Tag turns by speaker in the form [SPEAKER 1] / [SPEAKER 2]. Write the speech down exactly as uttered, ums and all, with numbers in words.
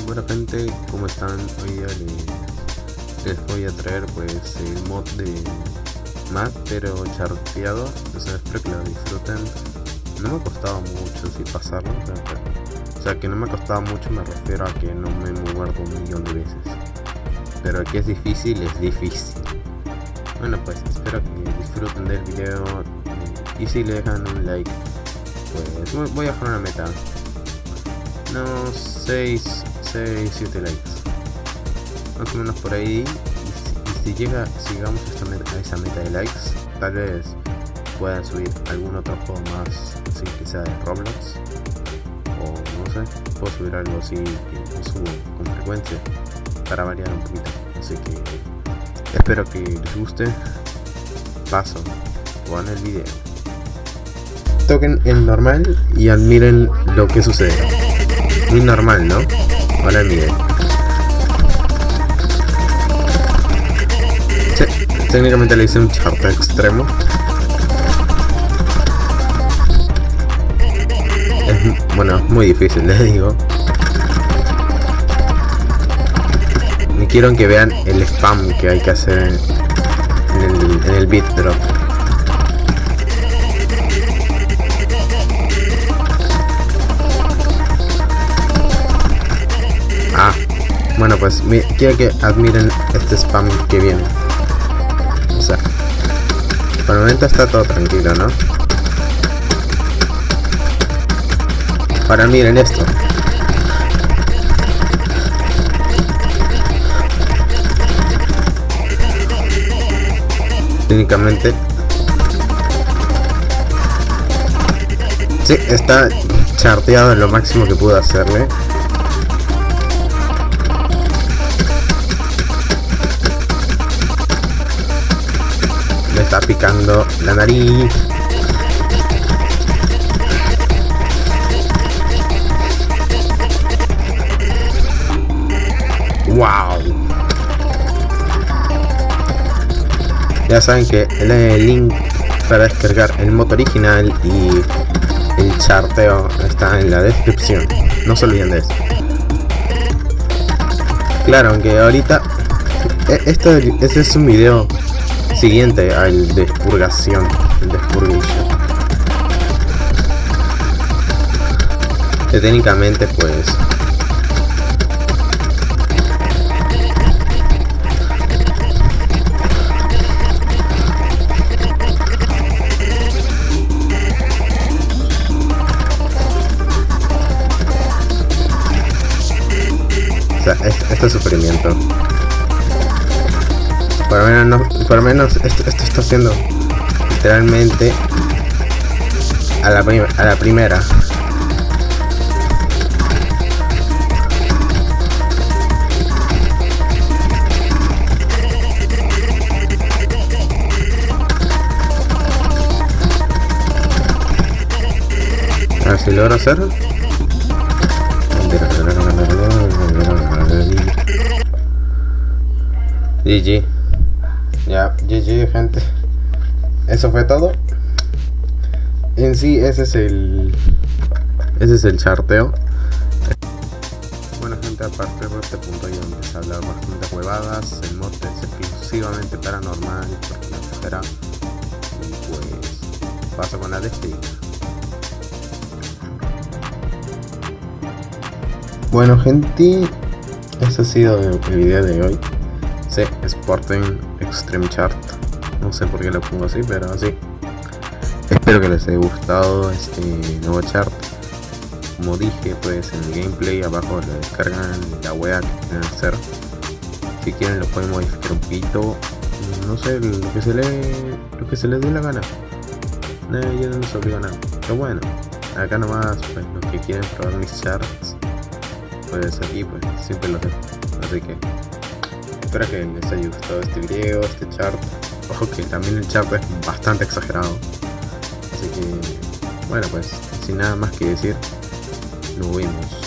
[SPEAKER 1] Bueno gente, ¿cómo están? Hoy día les, les voy a traer pues el mod de Mat, pero charteado. O sea, espero que lo disfruten. No me ha costado mucho si pasarlo, o sea, que, o sea que no me ha costado mucho, me refiero a que no me he muerto un millón de veces. Pero que es difícil, es difícil. Bueno pues espero que disfruten del video, y si le dejan un like, pues voy a dejar una meta. No, seis, siete likes, más o menos por ahí, y si, y si llega, si llegamos a, esta meta, a esa meta de likes, tal vez pueda subir algún otro juego más, así que sea de Roblox, o no sé, puedo subir algo así que subo con frecuencia, para variar un poquito, así que espero que les guste. Paso con el video. Toquen el normal y admiren lo que sucede. Muy normal, ¿no? Ahora miren. Sí, técnicamente le hice un charteo extremo. Es, bueno, es muy difícil, les digo. Me quiero que vean el spam que hay que hacer en, en el, en el beat drop. Ah, bueno pues me, quiero que admiren este spam que viene. O sea, por el momento está todo tranquilo, ¿no? Ahora miren esto. Técnicamente sí, está charteado en lo máximo que pude hacerle. Me está picando la nariz. Wow. Ya saben que el link para descargar el mod original y el charteo está en la descripción. No se olviden de eso. Claro, aunque ahorita esto este es un video siguiente al de expurgación, el de expurgation, que técnicamente pues o sea, esto es sufrimiento. Por lo menos, no, por lo menos esto, esto está haciendo literalmente a la, prim a la primera. A ver si logro hacerlo. G G. Ya, G G gente. Eso fue todo. En sí, ese es el ese es el charteo. Bueno gente, a partir de este punto ya empecé a hablar bastante huevadas. El mod es exclusivamente paranormal, porque la espera. Y pues paso con la despedida. Bueno gente, este ha sido el video de hoy. Sí, Sporting Extreme Chart. No sé por qué lo pongo así, pero así. Espero que les haya gustado este nuevo chart. Como dije, pues en el gameplay abajo le descargan la wea que quieren hacer. Si quieren lo pueden modificar un poquito. No sé, lo que se le, lo que se les dé la gana. Nadie ya no se obliga a nada. Pero bueno, acá nomás pues los que quieren probar mis charts, pues aquí pues siempre los dejo. Así que espero que les haya gustado este video, este chart. Ojo que también el chart es bastante exagerado. Así que, bueno pues, sin nada más que decir, nos vemos.